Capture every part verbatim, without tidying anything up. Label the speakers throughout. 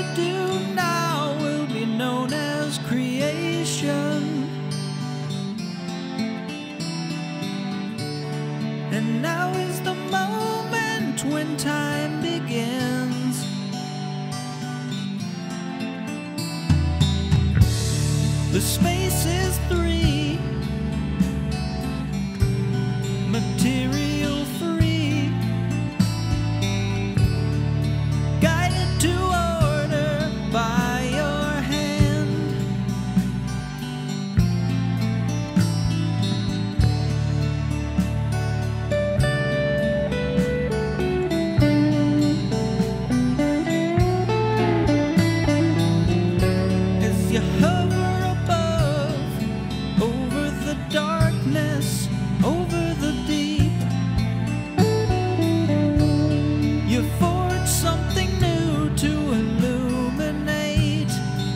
Speaker 1: do now will be known as creation. And now is the moment when time begins. The space is three, material free, guided to order by your hand. As you hover above, over the darkness, over the deep, you forge something new to illuminate.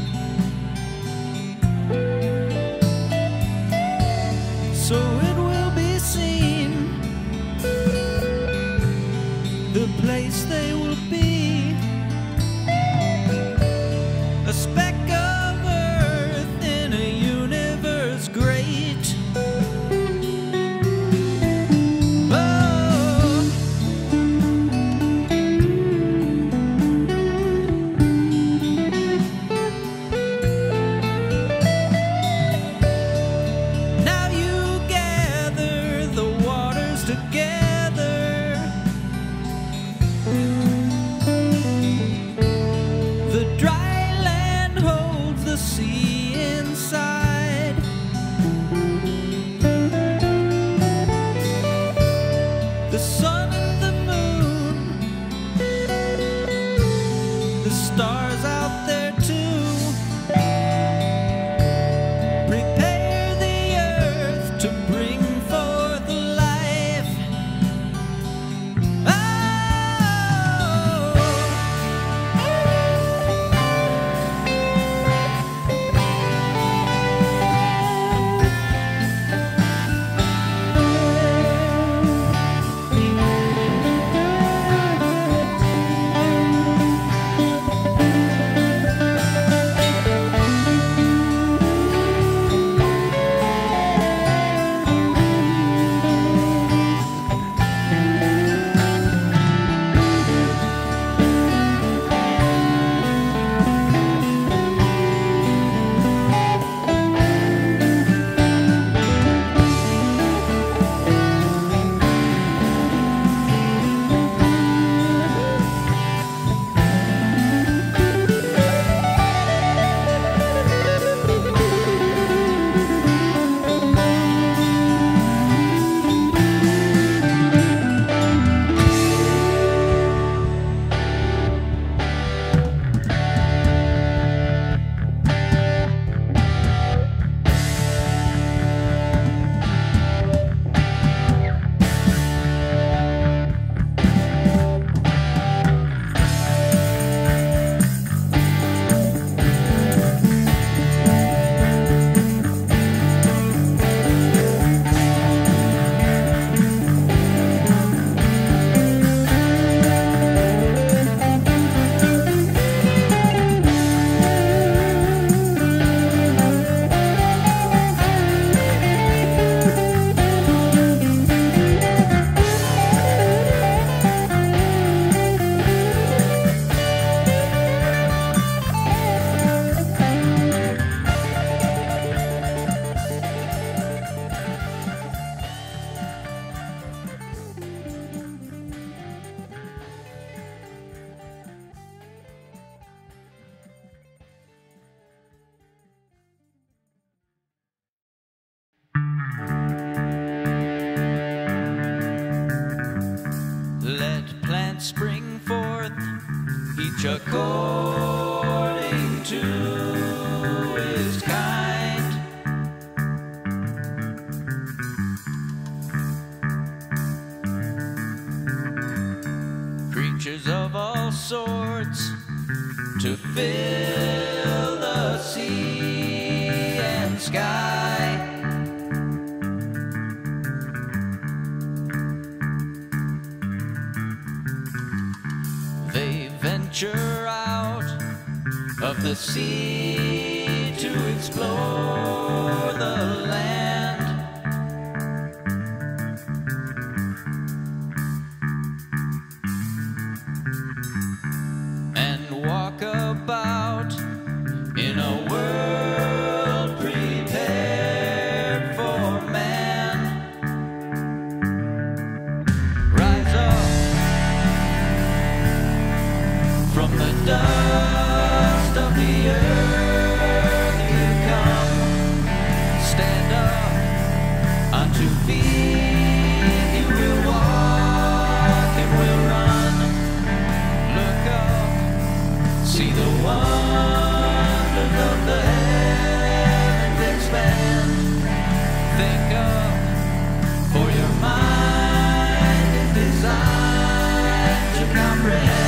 Speaker 1: So it will be seen, the place they will be, a speck of earth in a universe great. Oh. Now you gather the waters together. The dry land holds the sea inside. The sun and the moon, the stars out there too, prepare the earth to bring forth life. Let plants spring forth, each according to his kind. Creatures of all sorts to fill the sea and sky. They venture out the sea to explore the land. And walk about in a world prepared for man. Rise up from the dust of the earth you come. Stand up on two feet, you will walk and will run. Look up, see the wonders of the heavens expand. Think up, for your mind is designed to comprehend.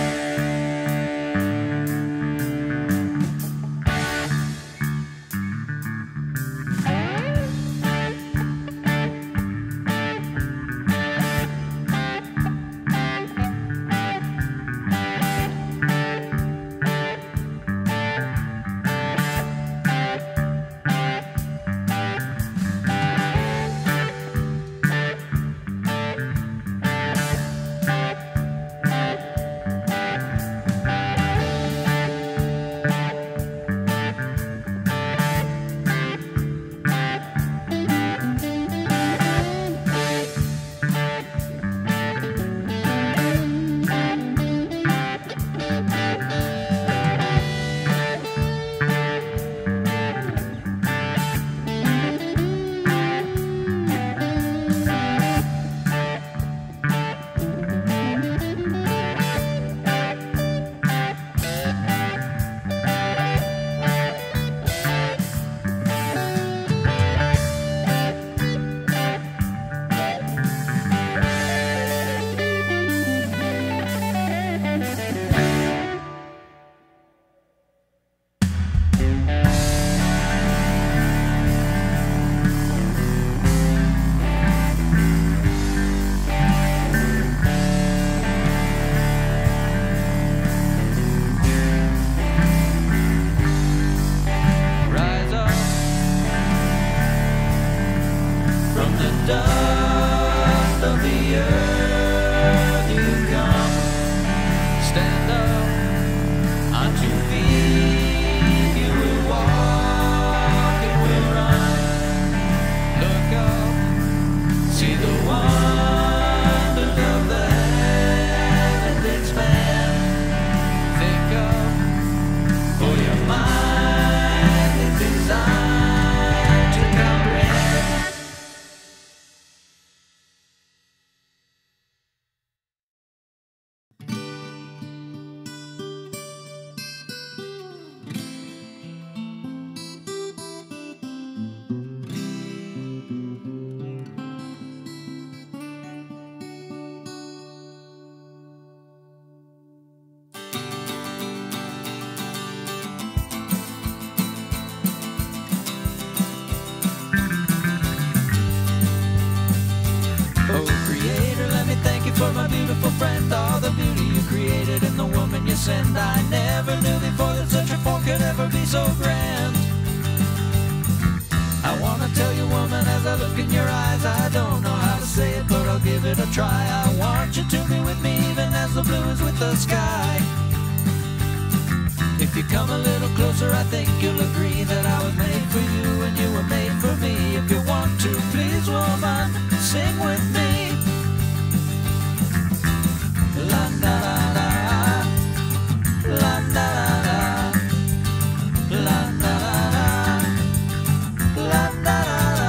Speaker 1: Dust of the earth you come. Stand up on two feet, you will walk and will run. Look up, see the wonders of the heavens expand. Think up, for your mind is designed to comprehend. For my beautiful friend, all the beauty you created in the woman you send. I never knew before that such a form could ever be so grand. I wanna tell you, woman, as I look in your eyes, I don't know how to say it, but I'll give it a try. I want you to be with me even as the blue is with the sky. If you come a little closer, I think you'll agree that I was made for you and you were made for me. If you want to, please, woman, sing with me. La da da da, la da da da, la da da da, la da da da.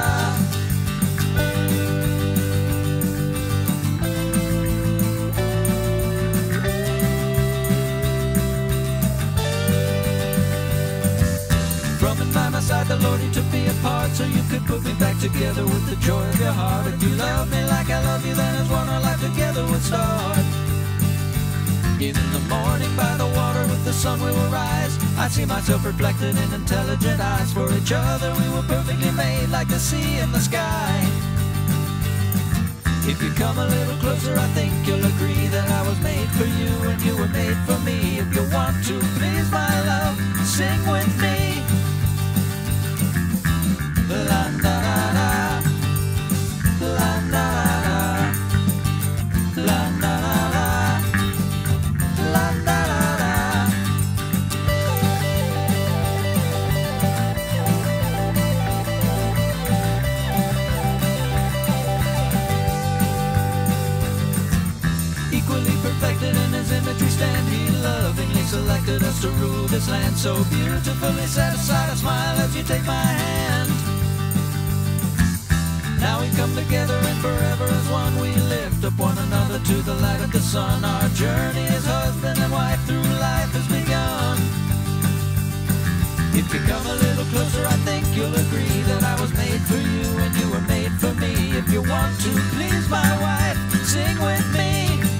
Speaker 1: From and by my side, the Lord, He took me apart so you could put me back together with the joy of your heart. If you love me like I love you, then it's one our life together would start. In the morning by the water with the sun we will rise. I see myself reflected in intelligent eyes. For each other we were perfectly made, like the sea and the sky. If you come a little closer, I think you'll agree that I was made for you and you were made for me. If you want to, please, my love, sing with me. La da da da, la da da da, la da da da, la da da da. Equally perfected in his image we stand, he lovingly selected us to rule this land. So beautifully set aside a smile as you take my hand. Now we come together and forever as one we lift up one another to the light of the sun. Our journey as husband and wife through life has begun. If you come a little closer, I think you'll agree that I was made for you and you were made for me. If you want to, please, my wife, sing with me.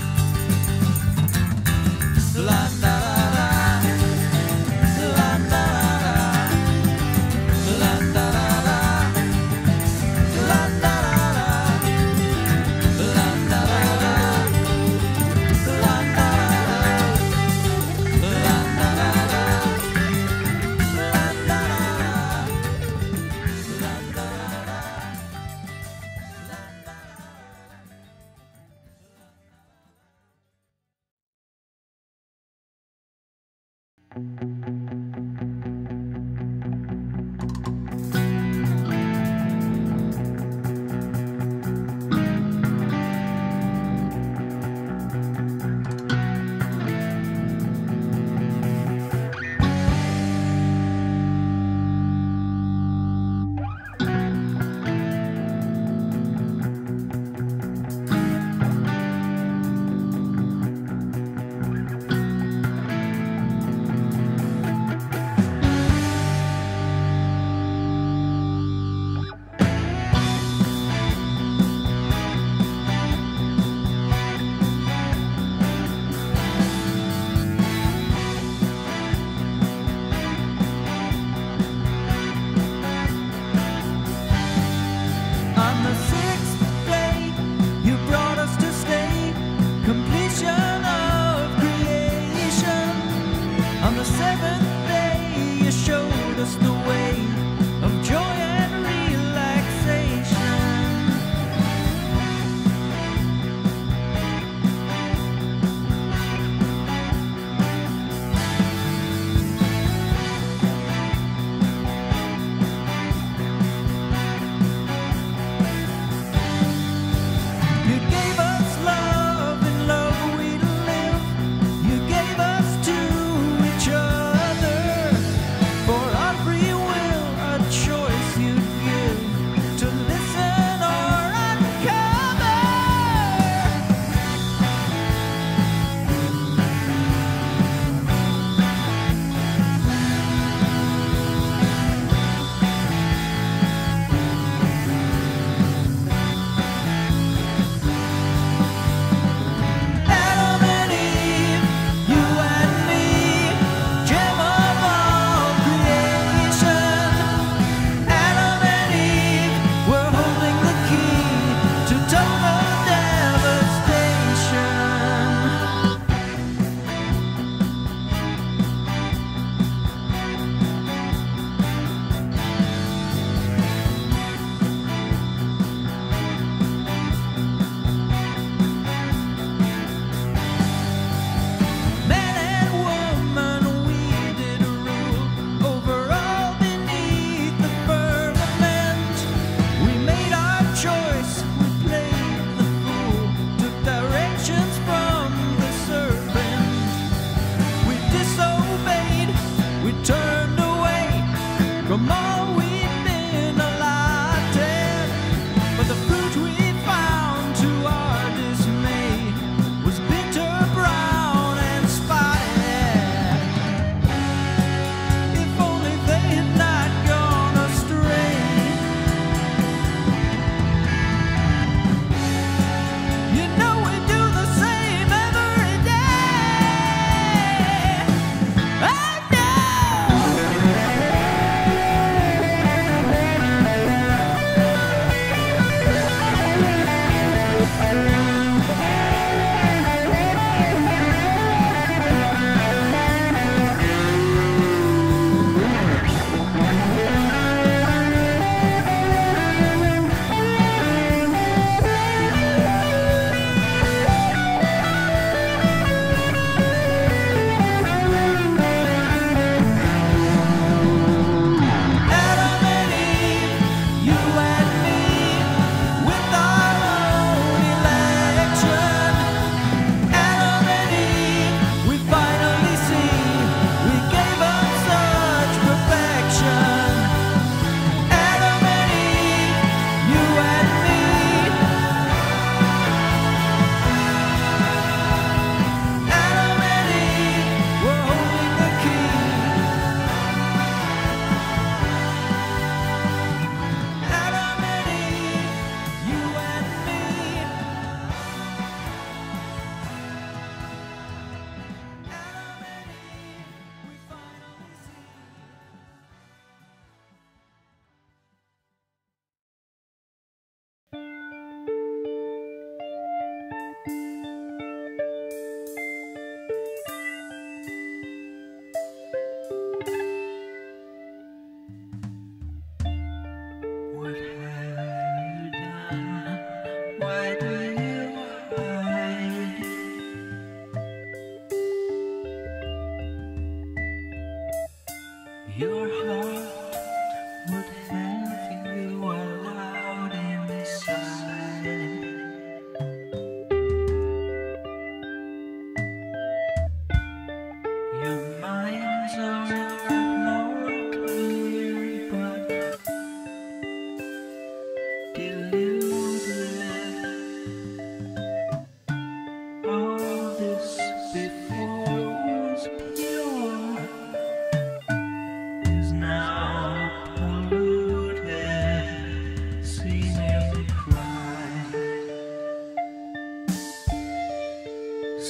Speaker 1: La da da da, la da da da, la da da da, la da da da, la da da da, la da da da, la da da da, la da da da, la da da da.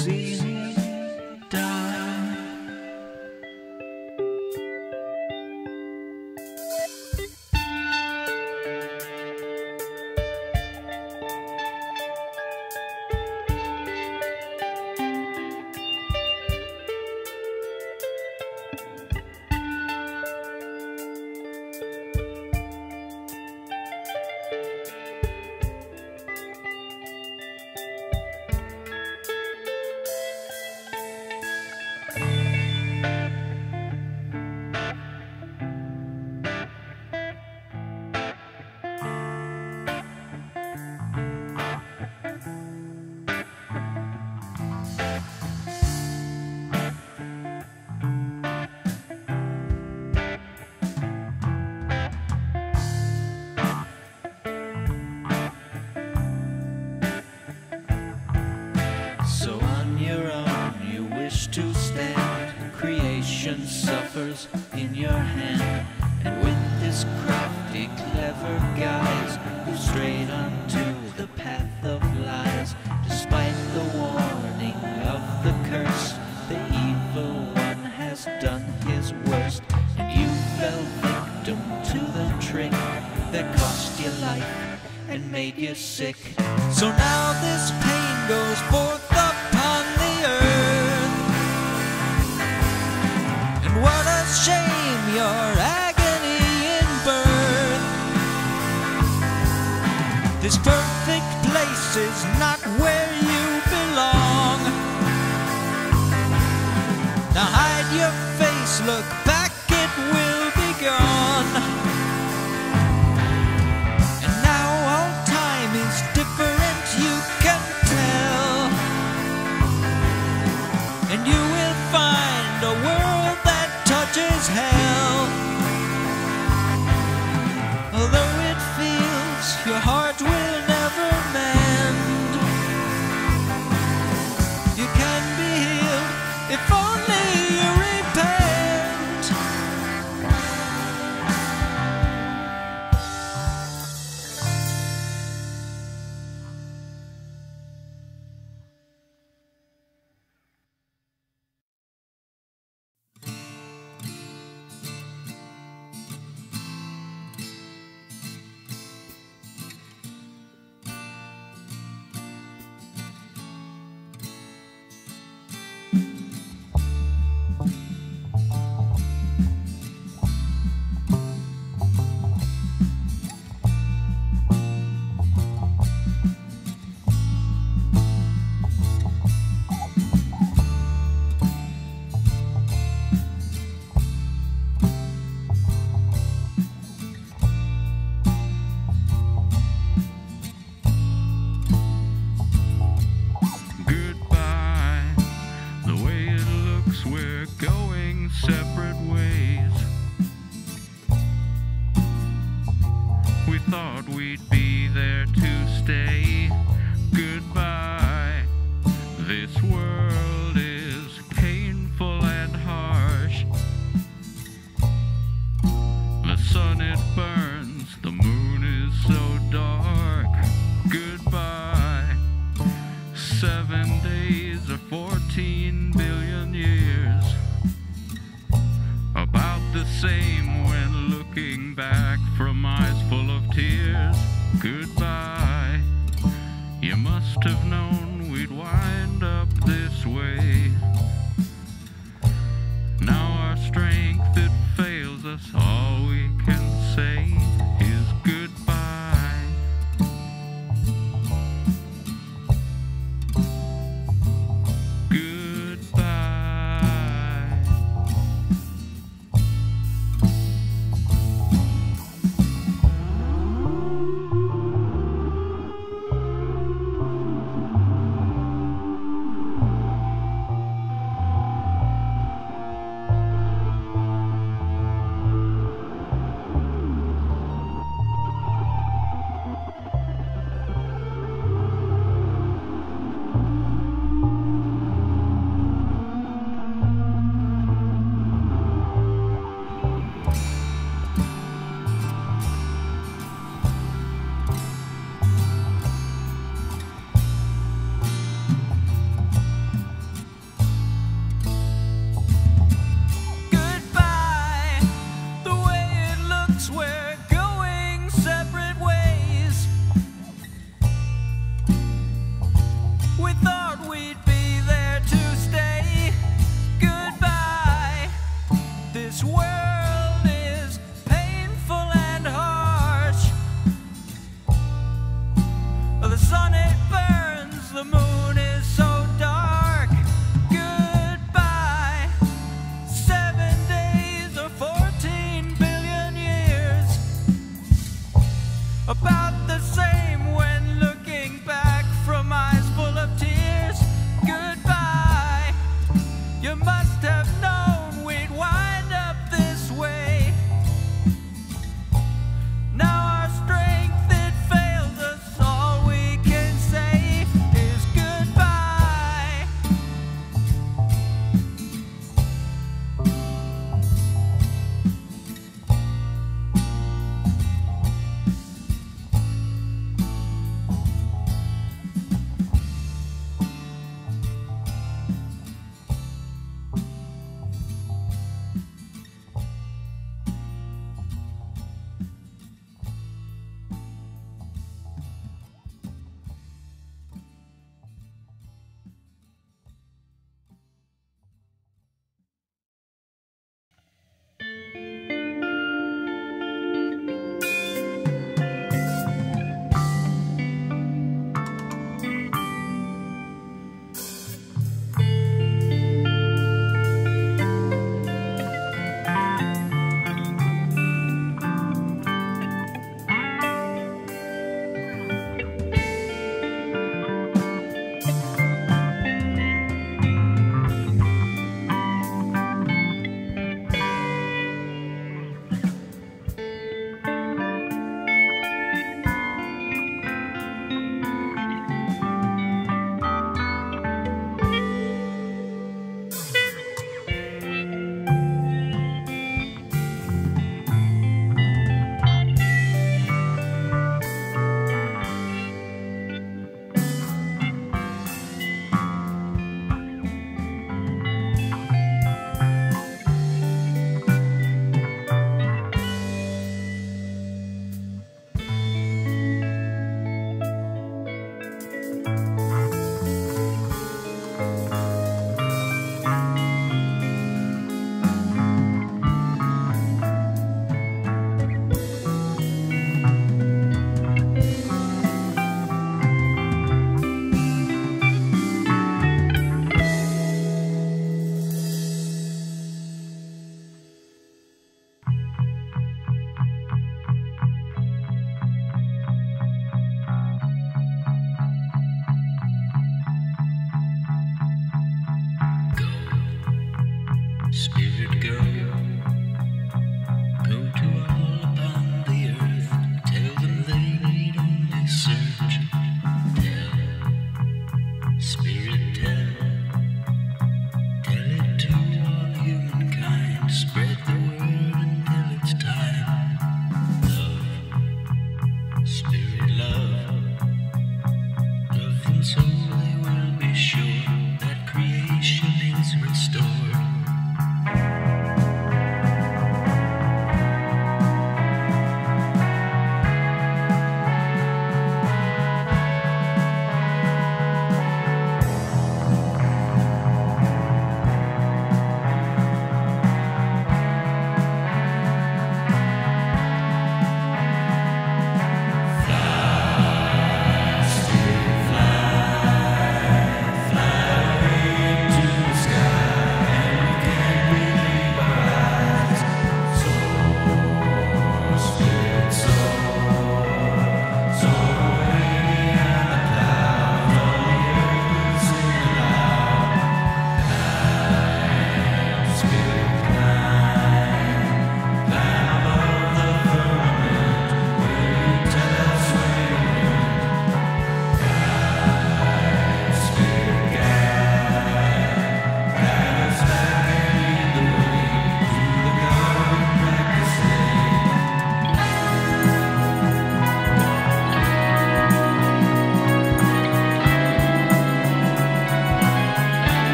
Speaker 1: see me die. So on your own you wish to stand, creation suffers in your hand, and with this crafty, clever guise, you strayed onto the path of lies. Despite the warning of the curse, the evil one has done his worst, and you fell victim to the trick that cost you life and made you sick. So now this pain goes forth upon the earth, and what a shame your agony in birth. This perfect place is not where you belong. Now hide your face, look back, it will be gone. And now all time is different, you can tell, and you will find a world that touches hell. Although it feels your heart will never mend, you can be healed if only you repent.
Speaker 2: Separate ways. We thought we'd be there to stay. Goodbye. This world is painful and harsh. The sun it burns, the moon is so dark. Goodbye. Seven days or fourteen billion years. About the same when looking back from eyes full of tears. Goodbye. You must have known we'd wind up this way. Now our strength, it fails us. All we can say is goodbye. Goodbye.
Speaker 1: we thought.